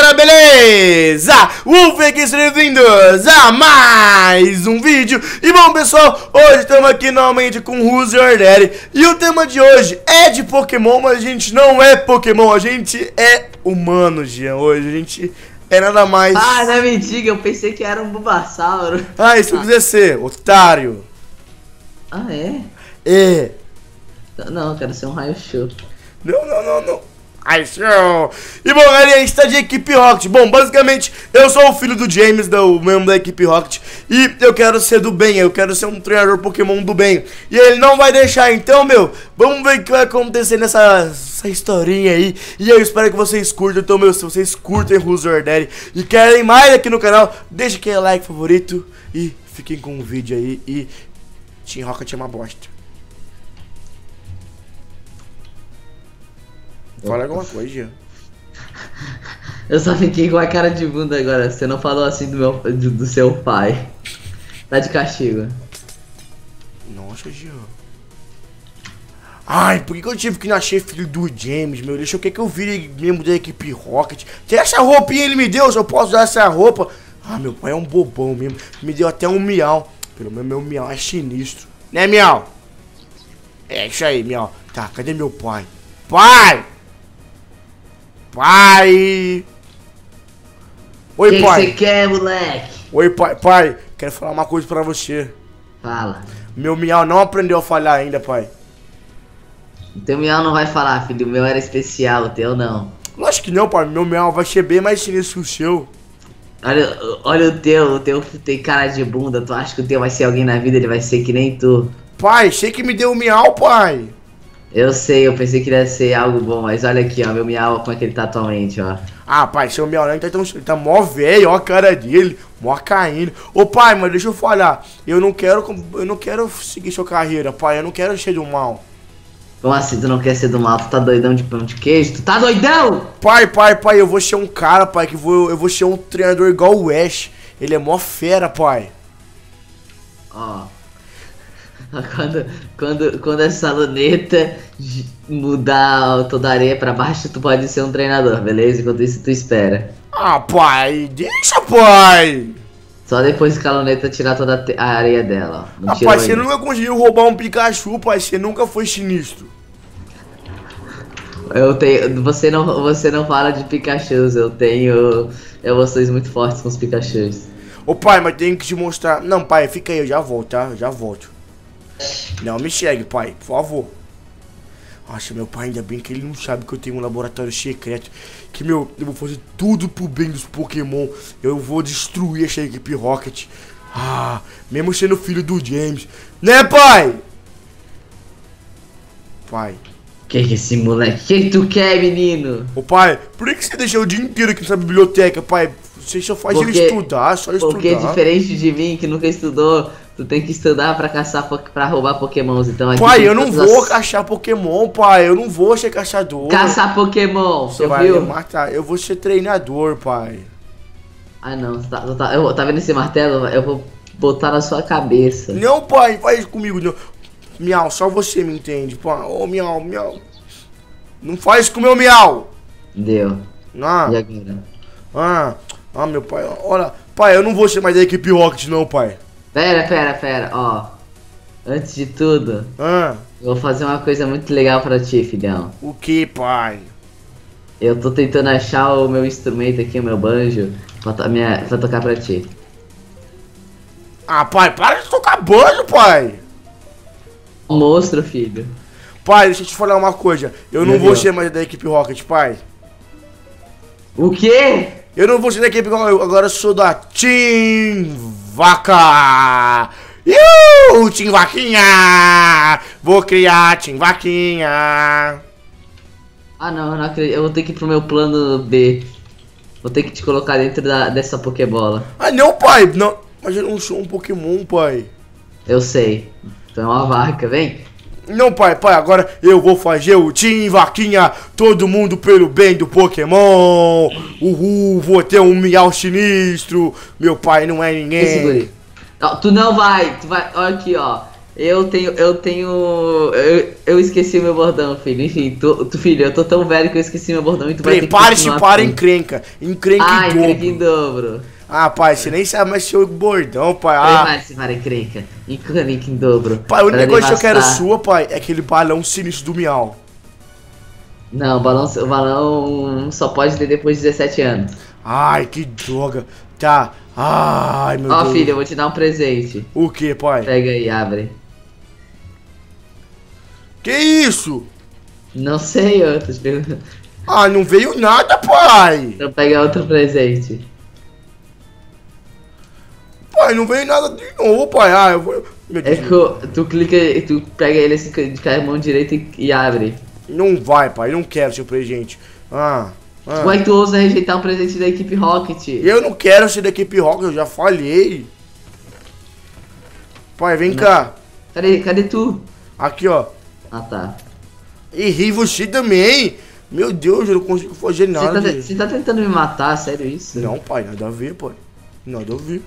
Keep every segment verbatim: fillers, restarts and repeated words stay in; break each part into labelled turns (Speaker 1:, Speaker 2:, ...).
Speaker 1: galera, beleza? Wolf aqui, sejam bem-vindos a mais um vídeo. E bom, pessoal, hoje estamos aqui novamente com Who's Your Daddy. E o tema de hoje é de Pokémon, mas a gente não é Pokémon, a gente é humano, Jean. Hoje a gente é nada mais...
Speaker 2: Ah, não me diga, eu pensei que era um Bulbasauro.
Speaker 1: Ah, isso ah. quiser ser, otário.
Speaker 2: Ah, é?
Speaker 1: É.
Speaker 2: Não, eu quero ser um Raichu.
Speaker 1: Não, não, não, não. Raichu. E bom, galera, a gente tá de equipe Rocket. Bom, basicamente, eu sou o filho do James, do membro da equipe Rocket. E eu quero ser do bem, eu quero ser um treinador Pokémon do bem. E ele não vai deixar, então, meu, vamos ver o que vai acontecer nessa essa historinha aí. E eu espero que vocês curtam. Então, meu, se vocês curtem Who's Your Daddy e querem mais aqui no canal, deixa aquele like favorito e fiquem com o vídeo aí. E Team Rocket é uma bosta. Fala alguma coisa, Jean.
Speaker 2: Eu só fiquei com a cara de bunda agora. Você não falou assim do, meu, do, do seu pai. Tá de castigo.
Speaker 1: Nossa, Jean. Ai, por que, que eu tive que nascer filho do James, meu? Deixa eu que que eu vire membro da equipe Rocket. Tem essa roupinha ele me deu, se eu posso usar essa roupa. Ah, meu pai é um bobão mesmo. Me deu até um miau. Pelo menos meu miau é sinistro. Né, miau? É isso aí, miau. Tá, cadê meu pai? Pai! Pai! Oi,
Speaker 2: que
Speaker 1: pai!
Speaker 2: O que você quer, moleque?
Speaker 1: Oi, pai! Pai, quero falar uma coisa pra você.
Speaker 2: Fala.
Speaker 1: Meu miau não aprendeu a falar ainda, pai.
Speaker 2: O teu miau não vai falar, filho. O meu era especial, o teu não.
Speaker 1: Lógico que não, pai. Meu miau vai ser bem mais sinistro que o seu.
Speaker 2: Olha, olha o teu, o teu tem cara de bunda. Tu acha que o teu vai ser alguém na vida? Ele vai ser que nem tu.
Speaker 1: Pai, sei que me deu o miau, pai.
Speaker 2: Eu sei, eu pensei que ia ser algo bom, mas olha aqui, ó, meu miau, como é que ele tá atualmente, ó.
Speaker 1: Ah, pai, seu miau não tá, tão, ele tá mó velho, ó a cara dele, mó caindo. Ô, pai, mas deixa eu falar, eu não quero, eu não quero seguir sua carreira, pai, eu não quero ser do mal.
Speaker 2: Como assim, tu não quer ser do mal? Tu tá doidão de pão de queijo? Tu tá doidão?
Speaker 1: Pai, pai, pai, eu vou ser um cara, pai, que vou, eu vou ser um treinador igual o Ash, ele é mó fera, pai.
Speaker 2: Ó. Quando, quando, quando essa luneta mudar toda a areia pra baixo, tu pode ser um treinador, beleza? Enquanto isso, tu espera.
Speaker 1: Ah, pai, deixa, pai!
Speaker 2: Só depois que a luneta tirar toda a areia dela, ó. Não
Speaker 1: ah, pai, você nunca conseguiu roubar um Pikachu, pai, você nunca foi sinistro.
Speaker 2: Eu tenho, você não, você não fala de Pikachus, eu tenho emoções muito fortes com os Pikachus.
Speaker 1: Ô, pai, mas tenho que te mostrar... Não, pai, fica aí, eu já volto, tá? Eu já volto. Não me segue, pai, por favor. Nossa, meu pai, ainda bem que ele não sabe que eu tenho um laboratório secreto. Que, meu, eu vou fazer tudo pro bem dos Pokémon. Eu vou destruir essa equipe Rocket. Ah, mesmo sendo filho do James. Né, pai? Pai.
Speaker 2: Que que esse moleque? Que que tu quer, menino?
Speaker 1: Ô, pai, por que você deixou o dia inteiro aqui nessa biblioteca, pai? Você só faz porque, ele estudar, só estudar.
Speaker 2: Porque diferente de mim, que nunca estudou, tu tem que estudar pra caçar, pra roubar pokémons, então aqui
Speaker 1: pai, eu não vou as... caçar pokémon, pai, eu não vou ser caçador.
Speaker 2: Caçar pokémon,
Speaker 1: você vai
Speaker 2: viu?
Speaker 1: me matar, eu vou ser treinador, pai.
Speaker 2: Ah não, tá, tá, eu, tá vendo esse martelo? Eu vou botar na sua cabeça.
Speaker 1: Não, pai, faz isso comigo, não. Miau, só você me entende, pai. Ô, oh, miau, miau. Não faz com o meu miau.
Speaker 2: Deu.
Speaker 1: Ah.
Speaker 2: E agora?
Speaker 1: Ah. Ah, meu pai, olha, pai, eu não vou ser mais da equipe Rocket não, pai.
Speaker 2: Pera, pera, pera, ó. Antes de tudo,
Speaker 1: ah.
Speaker 2: eu vou fazer uma coisa muito legal pra ti, filhão.
Speaker 1: O que, pai?
Speaker 2: Eu tô tentando achar o meu instrumento aqui, o meu banjo, pra, to minha, pra tocar pra ti.
Speaker 1: Ah, pai, para de tocar banjo, pai.
Speaker 2: Um monstro, filho.
Speaker 1: Pai, deixa eu te falar uma coisa. Eu não vou ser mais da equipe Rocket, pai.
Speaker 2: O quê?
Speaker 1: Eu não vou ser da equipe Rocket, agora eu sou da Team Vaca. Iu, Team Vaquinha. Vou criar Team Vaquinha.
Speaker 2: Ah não, eu não acredito. Eu vou ter que ir pro meu plano B. Vou ter que te colocar dentro da, dessa Pokébola.
Speaker 1: Ah não, pai, não. Mas eu não sou um Pokémon, pai.
Speaker 2: Eu sei. Tu é uma vaca, vem.
Speaker 1: Não, pai, pai, agora eu vou fazer o Team Vaquinha, todo mundo pelo bem do Pokémon. Uhul, vou ter um miau sinistro. Meu pai não é ninguém.
Speaker 2: Não, tu não vai, tu vai, olha aqui, ó. Eu tenho, eu tenho, eu, eu esqueci meu bordão, filho. Enfim, tu, tu, filho, eu tô tão velho que eu esqueci meu bordão e tu vai ter que
Speaker 1: Prepare-se
Speaker 2: continuar
Speaker 1: para
Speaker 2: assim.
Speaker 1: encrenca. Encrenca
Speaker 2: Ah,
Speaker 1: em dobro.
Speaker 2: encrenca em dobro.
Speaker 1: Ah, pai, você nem sabe mais seu bordão, pai. Ah,
Speaker 2: Prepare-se para encrenca. Encrenca em dobro.
Speaker 1: pai, a única
Speaker 2: Para
Speaker 1: coisa que eu quero
Speaker 2: devastar.
Speaker 1: sua, pai, é aquele balão sinistro do Miau.
Speaker 2: Não, o balão, o balão só pode ter depois de dezessete anos.
Speaker 1: Ai, que droga. Tá. Ai, meu
Speaker 2: Ó,
Speaker 1: Deus.
Speaker 2: filho, eu vou te dar um presente.
Speaker 1: O que, pai?
Speaker 2: Pega aí, abre.
Speaker 1: Que isso?
Speaker 2: Não sei, eu tô te perguntando.
Speaker 1: Ah, não veio nada, pai.
Speaker 2: Então pega outro presente.
Speaker 1: Pai, não veio nada de novo, pai. Ah, eu vou... Meu
Speaker 2: É
Speaker 1: Deus.
Speaker 2: que tu clica, tu pega ele assim de com a mão direita e, e abre.
Speaker 1: Não vai, pai. Não quero seu presente. Ah, ah.
Speaker 2: Como é que tu ousa rejeitar um presente da equipe Rocket?
Speaker 1: Eu não quero ser da equipe Rock, eu já falhei. Pai, vem cá.
Speaker 2: Cadê, cadê tu?
Speaker 1: Aqui, ó.
Speaker 2: Ah, tá.
Speaker 1: Errei você também. Meu Deus, eu não consigo fazer
Speaker 2: Você
Speaker 1: nada.
Speaker 2: tá, te-
Speaker 1: de-
Speaker 2: você tá tentando me matar, sério isso?
Speaker 1: Não, pai, nada a ver, pai. Nada a ver.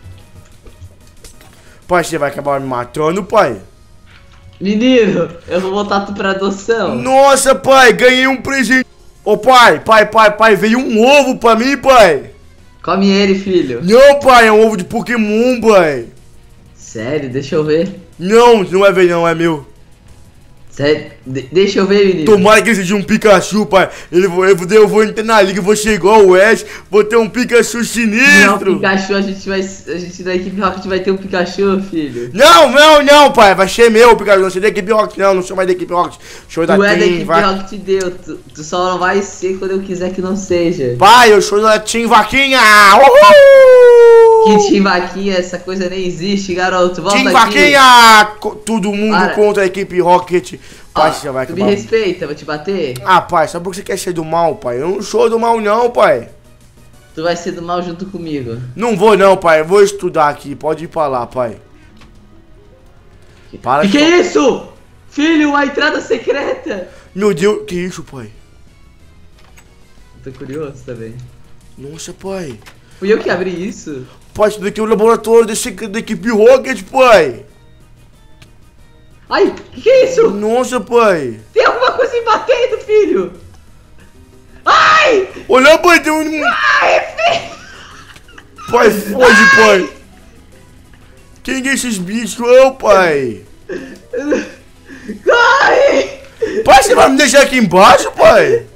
Speaker 1: Pai, você vai acabar me matando, pai?
Speaker 2: Menino, eu vou botar tu pra adoção.
Speaker 1: Nossa, pai, ganhei um presente. Ô, pai, pai, pai, pai, veio um ovo pra mim, pai.
Speaker 2: Come ele, filho.
Speaker 1: Não, pai, é um ovo de Pokémon, pai.
Speaker 2: Sério, deixa eu ver.
Speaker 1: Não, não é velho, não, é meu.
Speaker 2: Sério, de- deixa eu ver, menino.
Speaker 1: Tomara que seja um Pikachu, pai. Ele, eu, eu, eu vou entrar na liga, vou ser igual o Ash, vou ter um Pikachu
Speaker 2: Não,
Speaker 1: sinistro.
Speaker 2: Pikachu, a gente vai. A gente da equipe Rocket vai ter um Pikachu, filho.
Speaker 1: Não, não, não, pai, vai ser meu o Pikachu, não sou da equipe Rocket, não, não sou mais da equipe Rocket. Sou da
Speaker 2: Tu é da
Speaker 1: Team
Speaker 2: equipe
Speaker 1: Va-
Speaker 2: Rocket deu, tu, tu só não vai ser quando eu quiser que não seja.
Speaker 1: Pai, eu sou da Team Vaquinha. Uhul!
Speaker 2: Que Team Vaquinha, essa coisa nem existe, garoto. Volta
Speaker 1: Team
Speaker 2: aqui.
Speaker 1: Vaquinha! Co- Todo mundo
Speaker 2: Para.
Speaker 1: contra a equipe Rocket. Pai,
Speaker 2: Ó,
Speaker 1: você vai
Speaker 2: tu me
Speaker 1: acabar.
Speaker 2: respeita, vou te bater.
Speaker 1: Ah, pai, sabe por que você quer ser do mal, pai? Eu não sou do mal, não, pai.
Speaker 2: Tu vai ser do mal junto comigo.
Speaker 1: Não vou, não, pai. Eu vou estudar aqui. Pode ir pra lá, pai. Para
Speaker 2: Que
Speaker 1: de
Speaker 2: que é isso? Filho, uma entrada secreta.
Speaker 1: Meu Deus, que isso, pai?
Speaker 2: Tô curioso também.
Speaker 1: Nossa, pai.
Speaker 2: Fui eu que abri isso?
Speaker 1: Pai, isso daqui é o laboratório desse, da equipe Rocket, pai.
Speaker 2: Ai, que que é isso?
Speaker 1: Nossa, pai.
Speaker 2: Tem alguma coisa me batendo, filho. Ai!
Speaker 1: Olha, pai, tem um...
Speaker 2: Ai, filho!
Speaker 1: Pai, foge, pai. Quem é esses bichos? Eu, pai.
Speaker 2: Corre!
Speaker 1: Pai, você vai me deixar aqui embaixo, pai?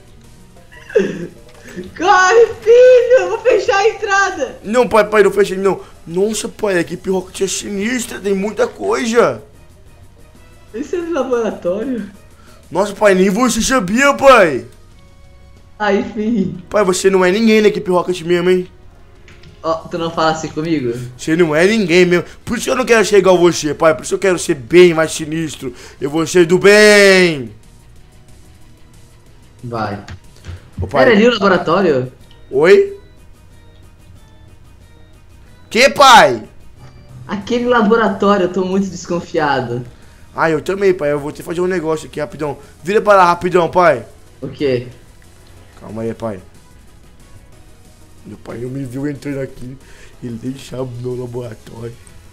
Speaker 2: Corre, filho! Eu vou fechar a entrada!
Speaker 1: Não, pai, pai, não fecha não. Nossa, pai, a equipe Rocket é sinistra, tem muita coisa.
Speaker 2: Esse é do laboratório?
Speaker 1: Nossa, pai, nem você sabia, pai.
Speaker 2: Ai, filho.
Speaker 1: Pai, você não é ninguém na equipe Rocket mesmo, hein?
Speaker 2: Ó, tu não fala assim comigo?
Speaker 1: Você não é ninguém mesmo. Por isso que eu não quero ser igual você, pai. Por isso eu quero ser bem mais sinistro. Eu vou ser do bem.
Speaker 2: Vai.
Speaker 1: Ô, pai.
Speaker 2: Era ali o laboratório?
Speaker 1: Oi? Que, pai?
Speaker 2: Aquele laboratório, eu tô muito desconfiado.
Speaker 1: Ah, eu também, pai. Eu vou ter que fazer um negócio aqui, rapidão. Vira pra lá, rapidão, pai.
Speaker 2: O quê?
Speaker 1: Calma aí, pai. Meu pai não me viu entrando aqui. Ele deixava o meu laboratório.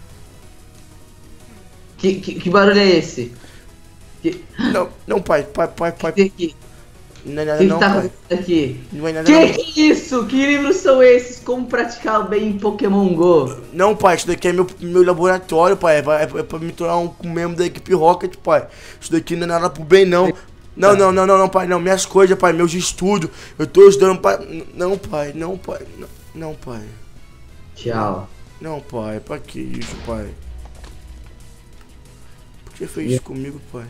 Speaker 2: Que, que, que barulho é esse? Que,
Speaker 1: Não, não, pai. Pai, pai, pai.
Speaker 2: que, que,
Speaker 1: Não é nada,
Speaker 2: que, que
Speaker 1: não,
Speaker 2: tá
Speaker 1: pai.
Speaker 2: acontecendo aqui?
Speaker 1: Não é nada,
Speaker 2: Que
Speaker 1: não.
Speaker 2: que é isso? Que livros são esses? Como praticar bem em Pokémon Go?
Speaker 1: Não, pai, isso daqui é meu, meu laboratório, pai. É pra, é pra me tornar um membro da equipe Rocket, pai. Isso daqui não é nada pro bem, não. Não, não, não, não, não, pai. Não, minhas coisas, pai. Meus estudos. Eu tô estudando, pai. Não, pai. Não, pai. Não, não, pai.
Speaker 2: Tchau.
Speaker 1: Não, pai. Pra que isso, pai? Por que fez isso comigo, pai?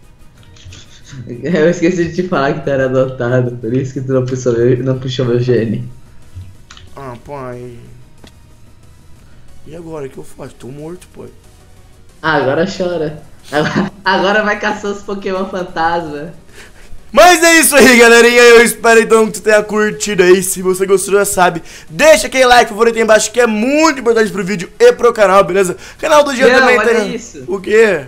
Speaker 2: Eu esqueci de te falar que tu era adotado, por isso que tu não puxou meu, não puxou meu gene.
Speaker 1: Ah, pai. E agora, o que eu faço? Tô morto, pai.
Speaker 2: Ah, agora chora. Agora, agora vai caçar os Pokémon fantasma.
Speaker 1: Mas é isso aí, galerinha. Eu espero então que tu tenha curtido aí. Se você gostou, já sabe, deixa aquele like favorito aí embaixo, que é muito importante pro vídeo e pro canal, beleza? Canal do dia
Speaker 2: Não,
Speaker 1: também
Speaker 2: olha
Speaker 1: tem.
Speaker 2: isso.
Speaker 1: O quê?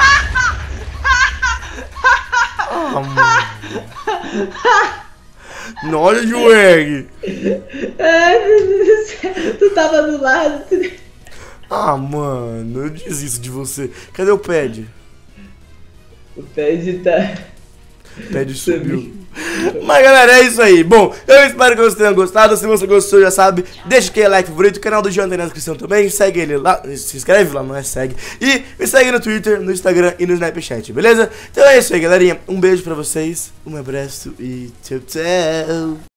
Speaker 1: Ah, mano. Nossa, Swag.
Speaker 2: Ai, meu Deus do céu. Tu tava do lado. Tu...
Speaker 1: Ah, mano, eu desisto de você. Cadê o Pad?
Speaker 2: O Pad tá...
Speaker 1: Pad subiu. Mas galera, é isso aí. Bom, eu espero que vocês tenham gostado. Se você gostou, já sabe, deixa aquele like favorito. O canal do Jean tá na descrição também. Segue ele lá, se inscreve lá, não é segue. E me segue no Twitter, no Instagram e no Snapchat, beleza? Então é isso aí, galerinha. Um beijo pra vocês, um abraço e tchau, tchau.